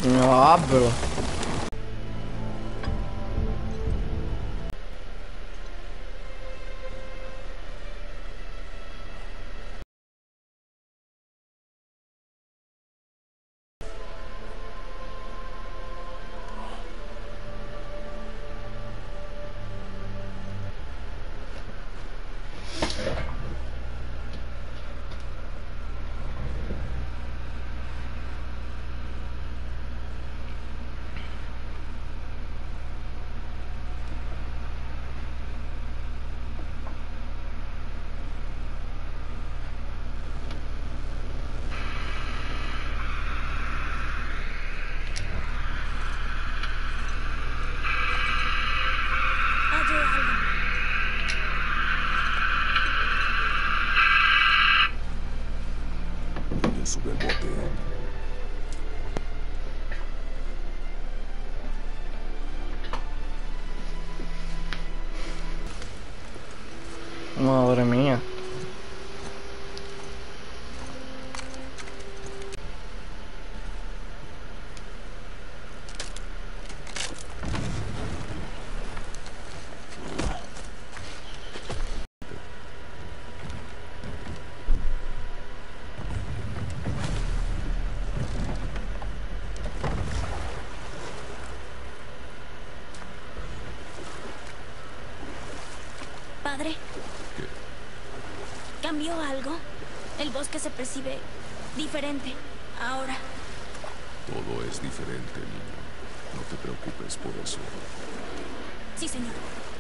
No, bro. Hallé algo. Niño, sube al bote. Madre mía. Padre, ¿Qué? ¿cambió algo? El bosque se percibe diferente ahora. Todo es diferente, niño. No te preocupes por eso. Sí, señor.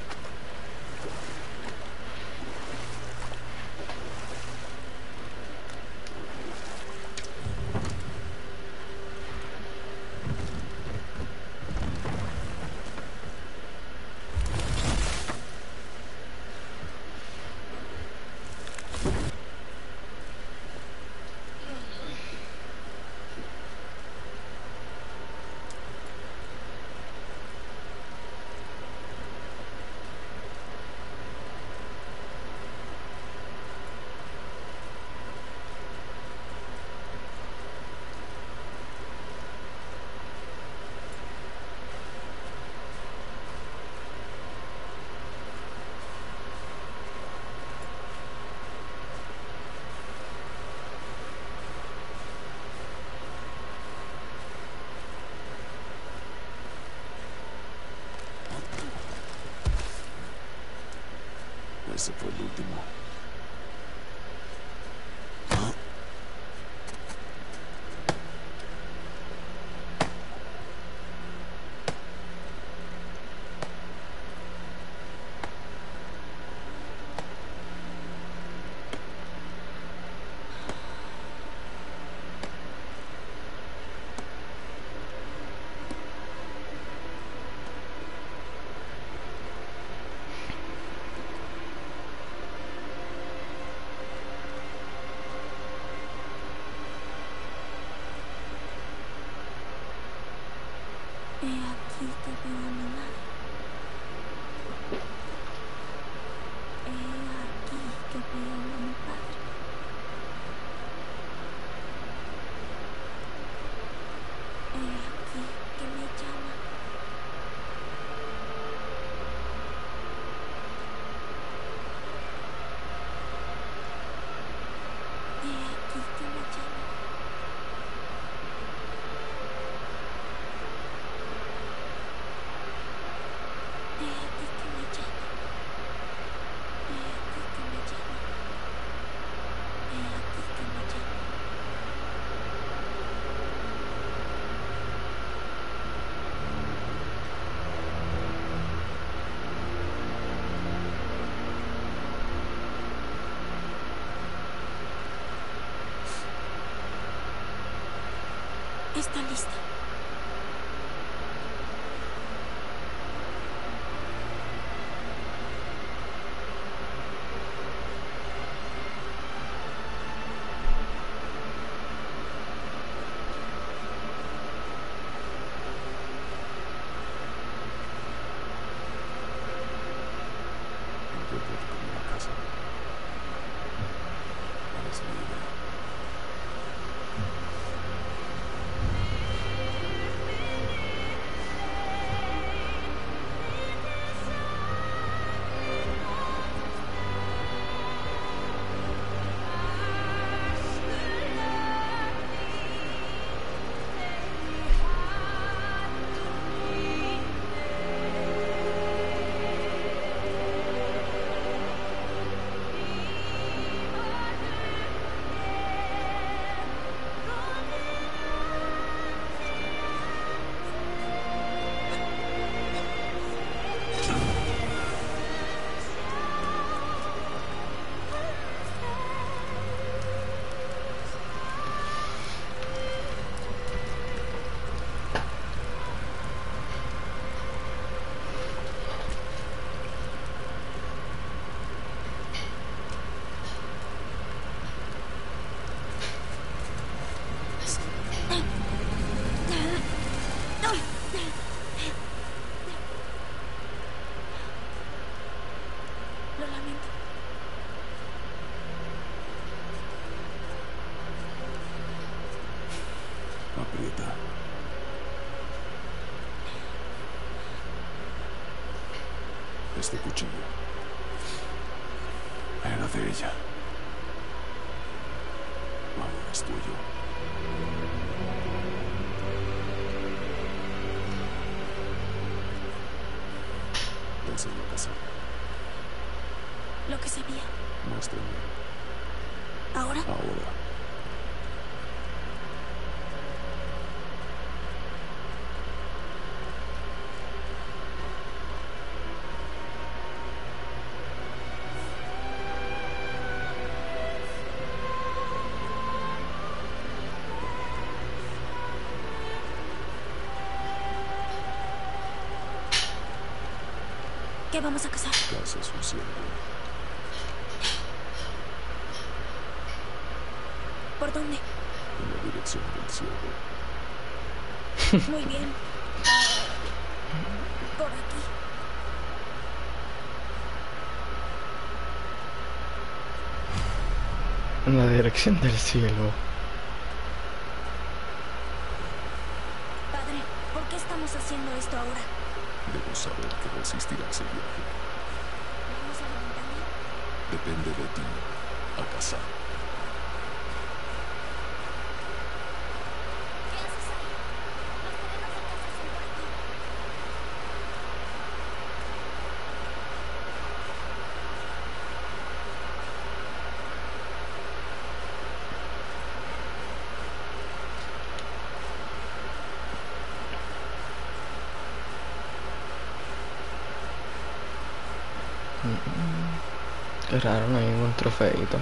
Ese fue el último. He aquí que veo a mi madre. He aquí que veo a mi padre. He aquí que me llama. He aquí que me llama. He aquí que me llama. He aquí que me llama. He aquí que me llama. Está lista. Encuentra tu camino a casa. Eres libre. Lo lamento. Aprieta. Este cuchillo era de ella. Ahora es tuyo. Te enseño a cazar. Lo que sabía. Muéstrame. ¿Ahora? Ahora. ¿Qué vamos a cazar? Cazas un ciervo. ¿Por dónde? En la dirección del ciervo. Muy bien. Por aquí. En la dirección del cielo. Padre, ¿por qué estamos haciendo esto ahora? Debo saber que resistirás el viaje. ¿Vamos a la montaña? Depende de ti. A cazar. ¿Qué haces ahí? Los terrenos de caza son por aquí. Qué raro, no hay ningún trofeito.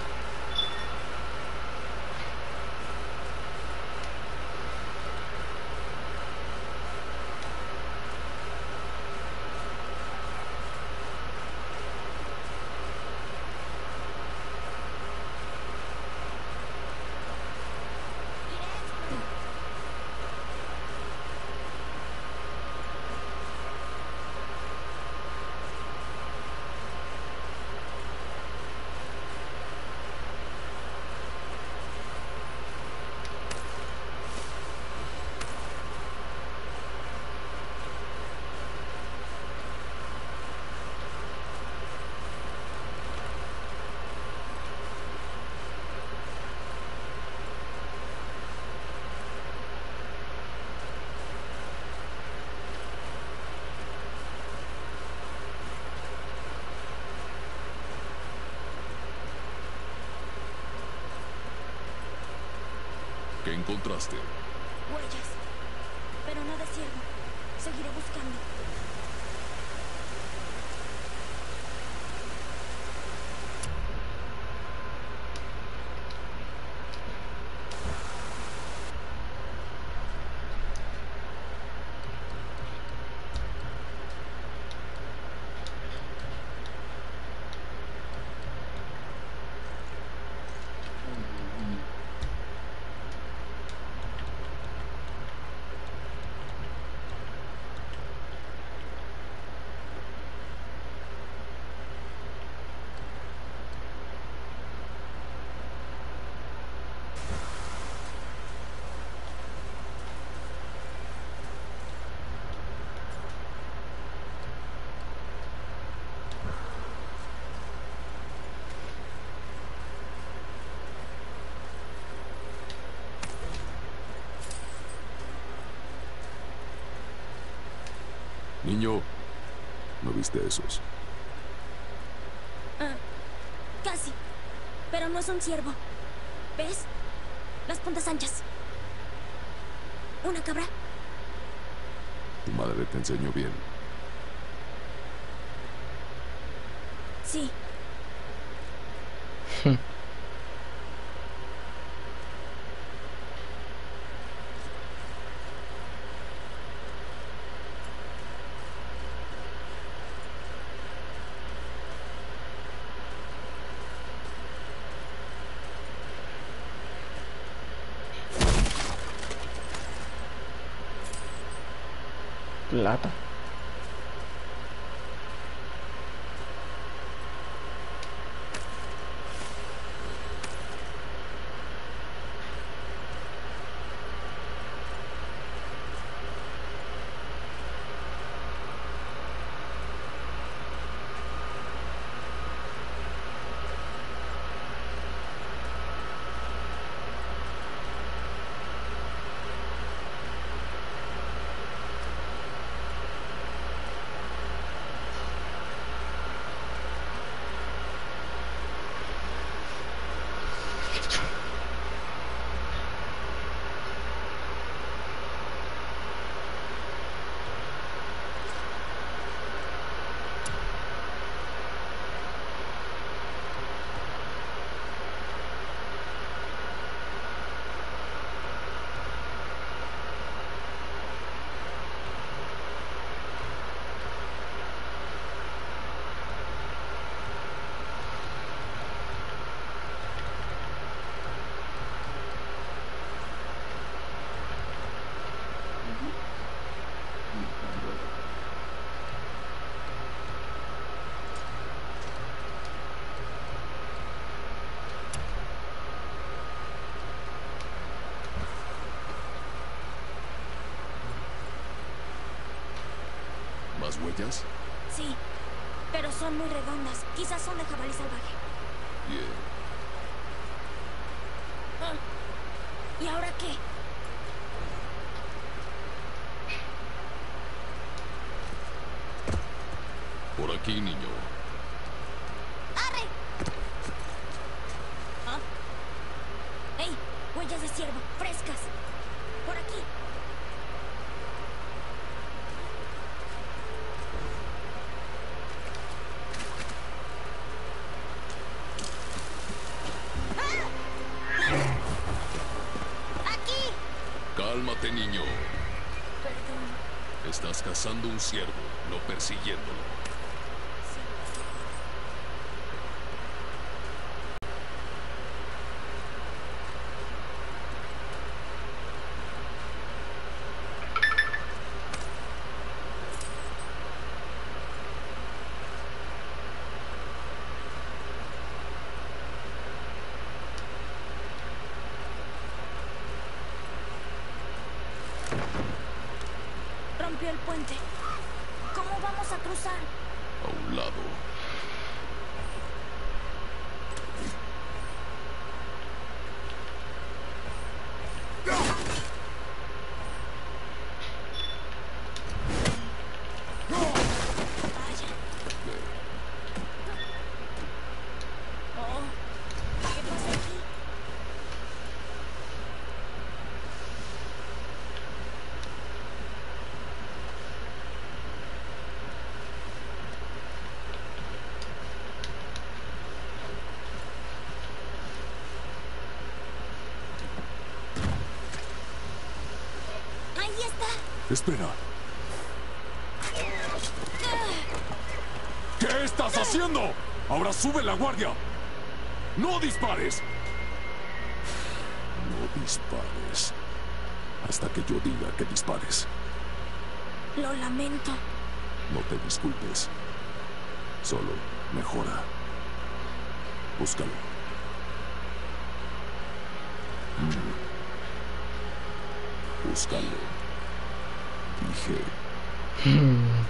¿Qué encontraste? Huellas. Pero no de ciervo. Seguiré buscando. Niño, ¿no viste esos? Casi. Pero no es un ciervo. ¿Ves? Las puntas anchas. ¿Una cabra? Tu madre te enseñó bien. Sí. Plata. ¿Más huellas? Sí, pero son muy redondas. Quizás son de jabalí salvaje. Bien. ¿Y ahora qué? Por aquí, niño. ¡Arre! ¿Ah? ¡Ey! Huellas de ciervo, frescas. Por aquí. ¡Aquí! Cálmate, niño. Perdón. Estás cazando un ciervo, no persiguiéndolo. Rompió el puente. ¿Cómo vamos a cruzar? A un lado. Vaya. Oh, ¿qué pasa aquí? Ahí está. Espera. ¿Qué estás haciendo? Ahora sube la guardia. ¡No dispares! No dispares. Hasta que yo diga que dispares. Lo lamento. No te disculpes. Solo mejora. Búscalo. Búscalo. Dije.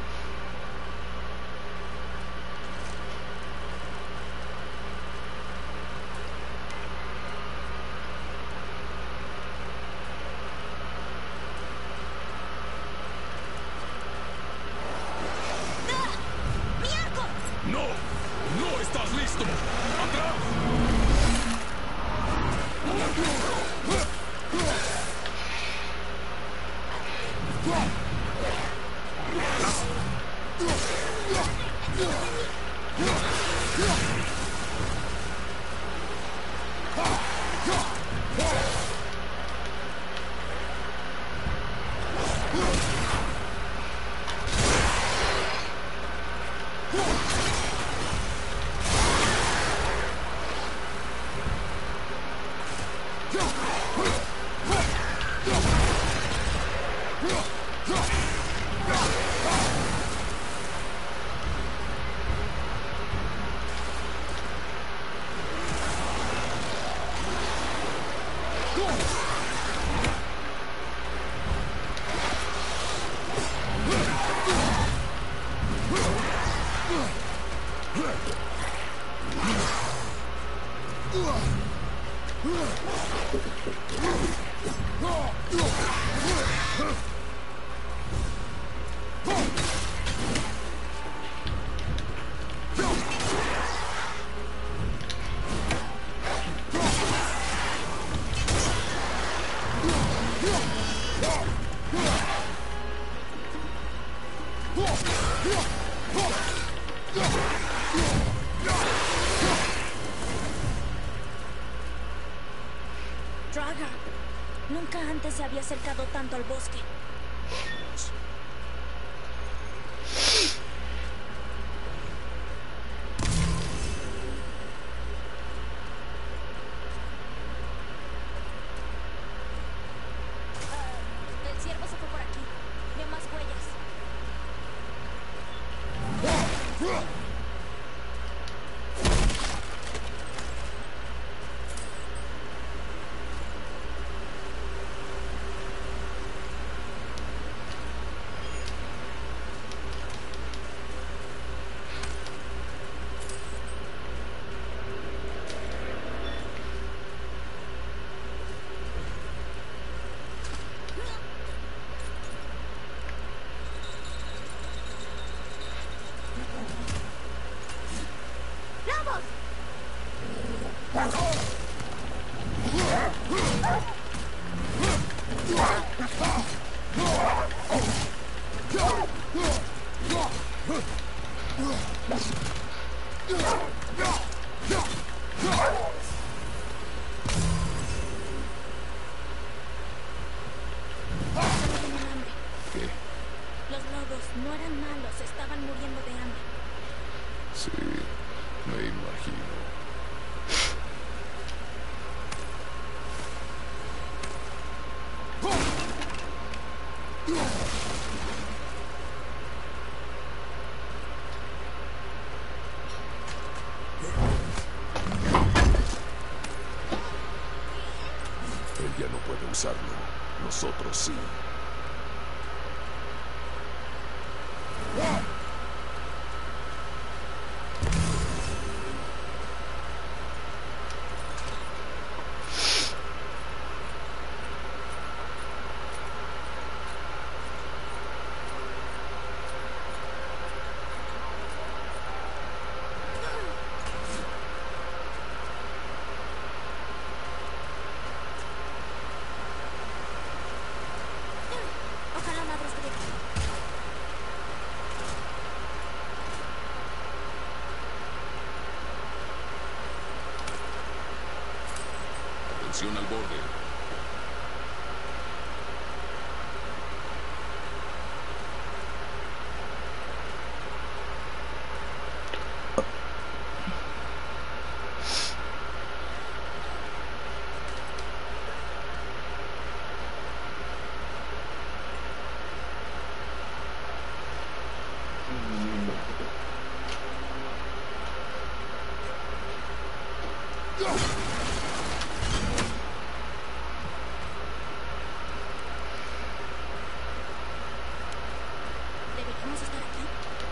¡Mi arco! ¡No! ¡No estás listo! ¡Atrás! Nunca antes se había acercado tanto al bosque. Vamos. El ciervo se fue por aquí. Veo más huellas. ¡Vamos! Tienen hambre. ¿Qué? Los lobos no eran malos, estaban muriendo de hambre. Sí, me imagino. Él ya no puede usarlo. Nosotros sí. Ojalá madre estuviera aquí. Atención al borde. ¿Deberíamos estar aquí?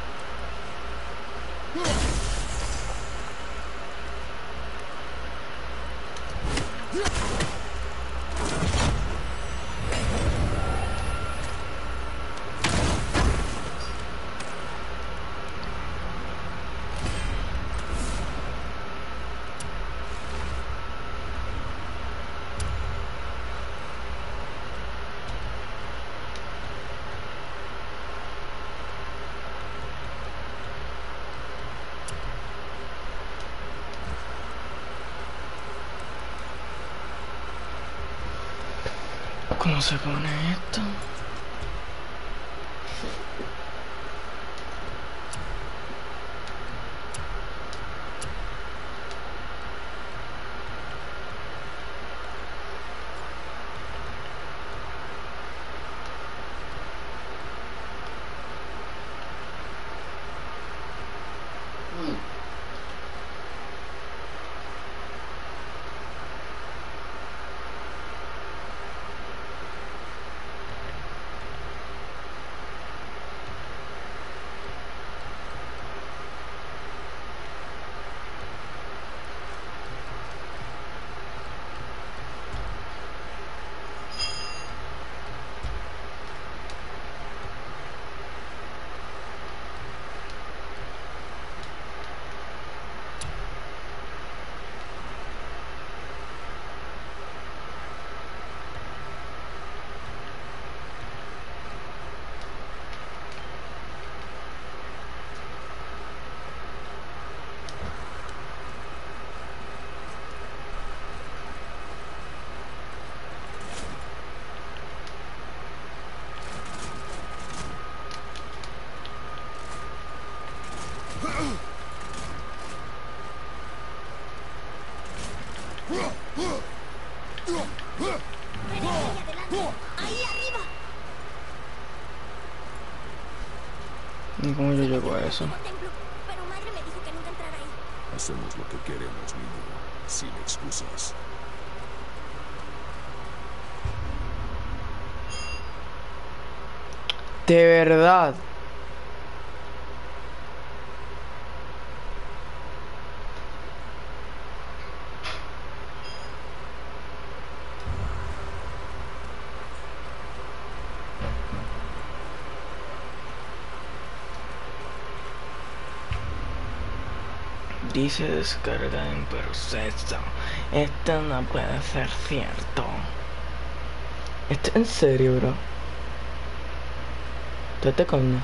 ¿Cómo se pone esto? ¿Y cómo yo llego a eso? Antiguo templo, pero madre me dijo que nunca entrara ahí. Hacemos lo que queremos, niño. Sin excusas. De verdad. Dice descarga en proceso. Esto no puede ser cierto. ¿Esto en serio, bro? ¿Tú te coño?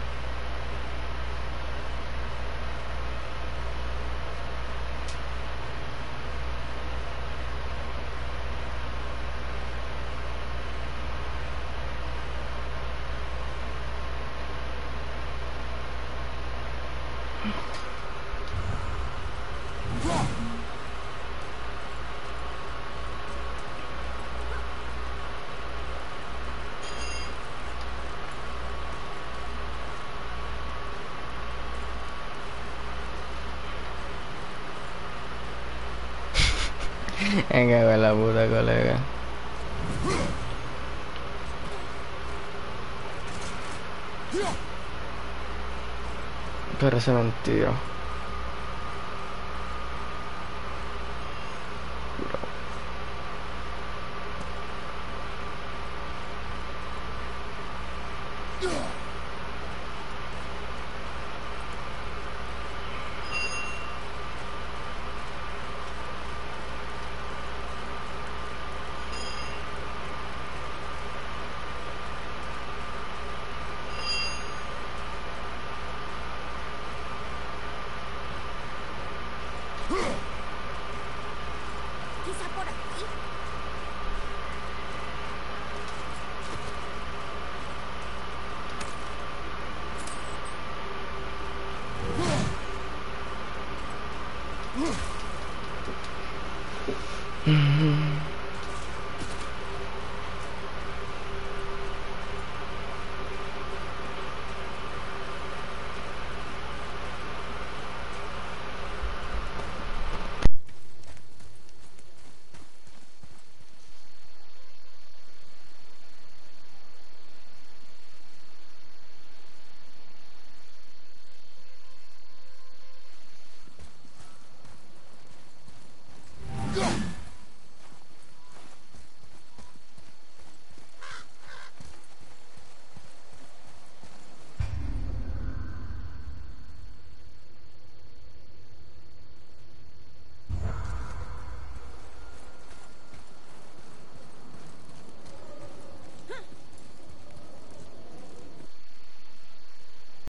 Venga, con la puta, colega. Parece mentira. Bro.